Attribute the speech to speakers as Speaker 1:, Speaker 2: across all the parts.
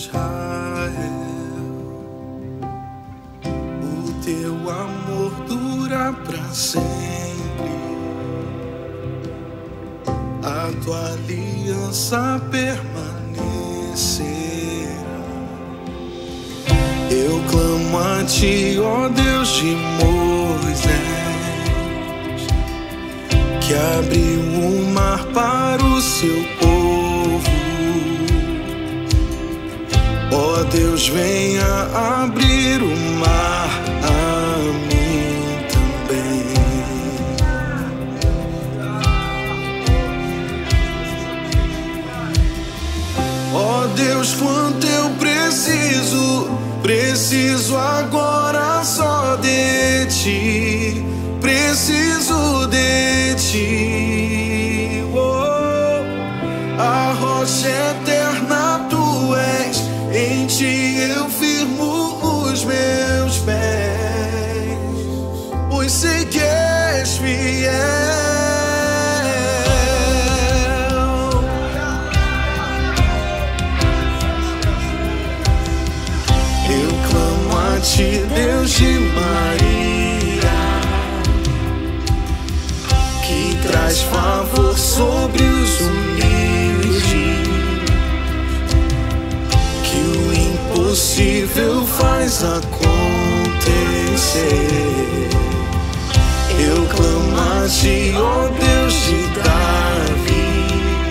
Speaker 1: Israel, o teu amor dura pra sempre, a tua aliança permanecerá. Eu clamo a ti, ó Deus de Moisés, que abriu o mar para o seu povo. Ó Deus, venha abrir o mar a mim também. Ó Deus, quanto eu preciso agora só de ti, preciso de ti. Oh, a rocha eterna tu és, em ti eu firmo os meus pés, pois sei que és fiel. Eu clamo a ti, Deus de Maria, que traz favor sobre os humildes, que o impossível faz acontecer. Eu clamo a ti, ó Deus de Davi,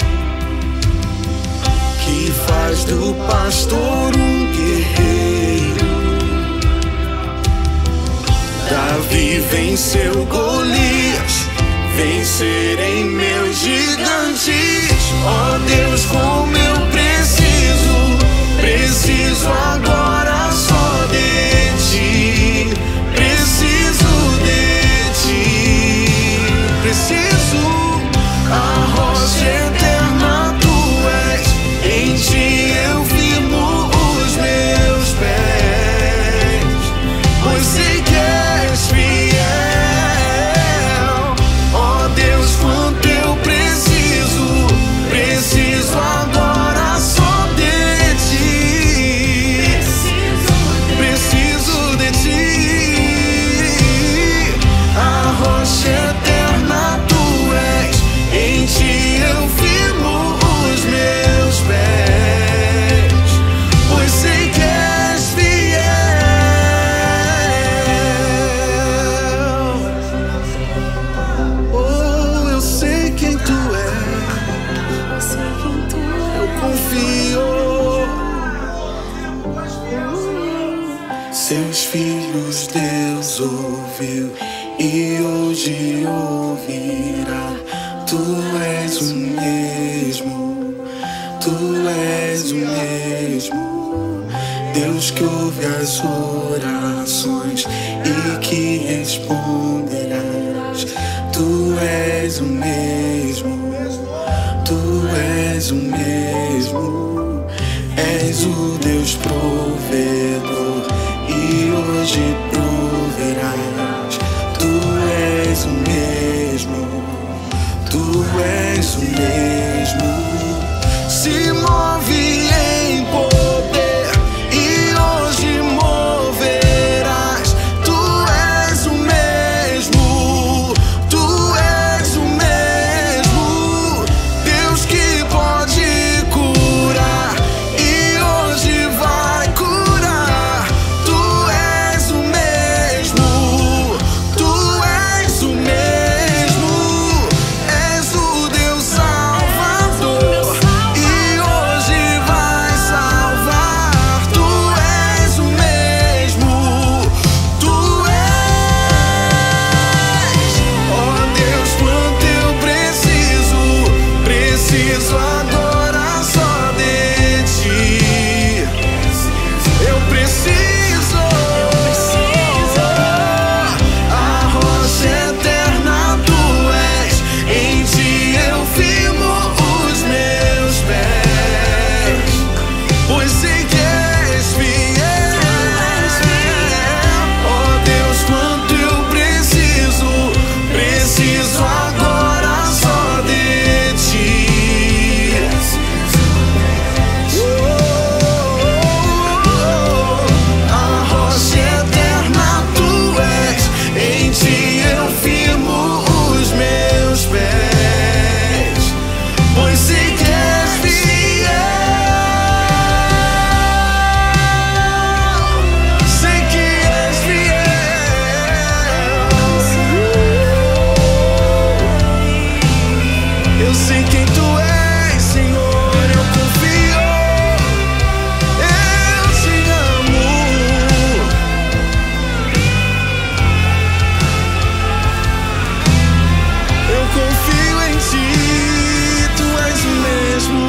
Speaker 1: que faz do pastor um guerreiro. Davi venceu Golias, vencerei meus gigantes. Ó Deus, como eu preciso agora só de ti, preciso de ti, preciso. A rocha eterna tu és, em ti eu firmo os meus pés, pois sei que és fiel. Ó Deus, quanto eu preciso agora só de ti, preciso de ti. A rocha eterna tu és, em ti eu firmo os meus pés, pois sei que és fiel. Oh, eu sei quem tu és, eu confio. Seus filhos Deus ouviu e hoje ouvirá. Tu és o mesmo, tu és o mesmo Deus que ouve as orações e que responderás. Tu és o mesmo, tu és o mesmo, és o Deus provedor e hoje proverás. Tu és o mesmo, tu és o mesmo, se move em poder e hoje moverás. Tu és o mesmo, tu és o mesmo Deus que pode curar e hoje vai curar. Tu és o mesmo. em quem tu és, Senhor, eu confio. Eu te amo. Eu confio em ti, tu és o mesmo.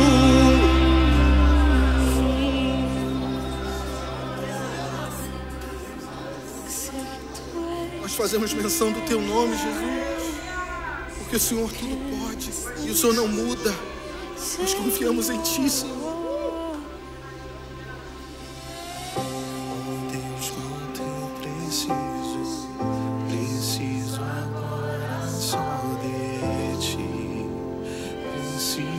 Speaker 1: Nós fazemos menção do teu nome, Jesus, porque o Senhor tudo pode e o Senhor não muda. Nós confiamos em ti, Senhor. Deus, quanto eu preciso agora só de ti. Preciso